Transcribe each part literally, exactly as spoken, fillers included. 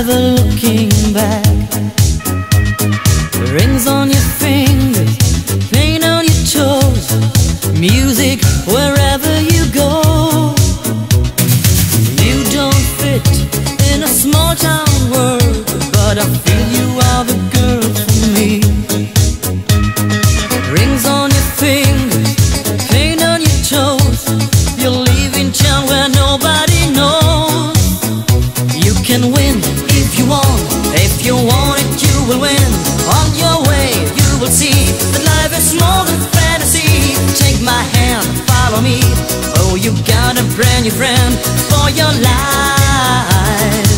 never looking back. Rings on your fingers, paint on your toes, music wherever you go. You don't fit in a small town world, but I feel you are the girl for me. Rings on your fingers, paint on your toes, you're leaving town where nobody knows. You can win if you want, if you want it you will win. On your way you will see that life is more than fantasy. Take my hand, follow me, oh you got a brand new friend for your life.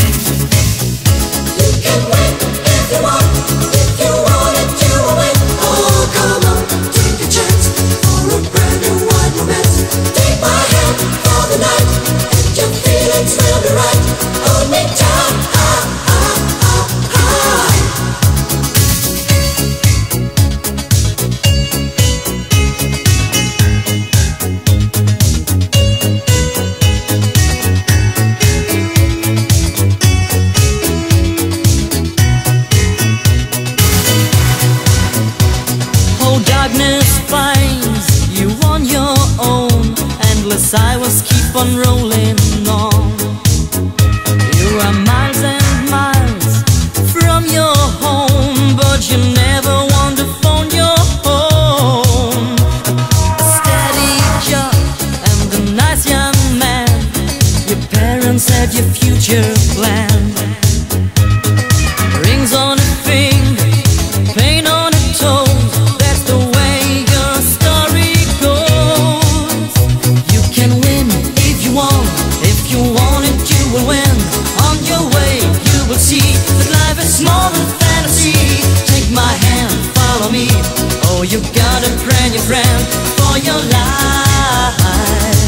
You can win if you want, if you want it you will win. Oh come on, take a chance for a brand new wide romance. Take my hand for the night, and your feelings will be right. Hold me tight, ah, ah, ah, ah. Darkness finds you on your own, endless highways keep on rolling on. You are miles and miles from your home, but you never want to phone your home. A steady job and a nice young man, your parents have your future planned. Rings on a finger, paint on a toe, more than fantasy. Take my hand, follow me, oh you got a brand new friend for your life.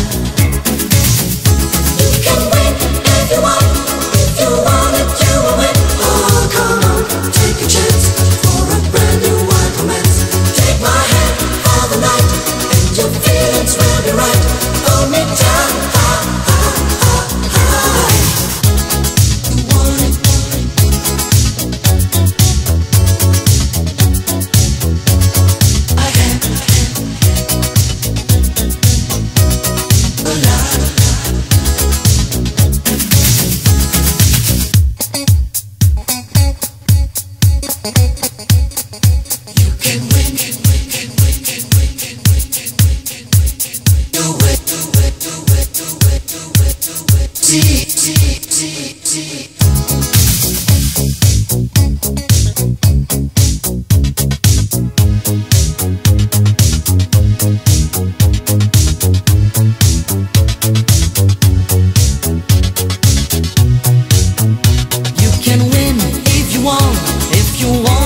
You can win if you want, if you want it you will win. Oh come on, take a chance for a brand new wide romance. Take my hand for the night, and your feelings will be right. Hold me tight, ah, ah, ah, ah. You want it, You can win if you want, if you want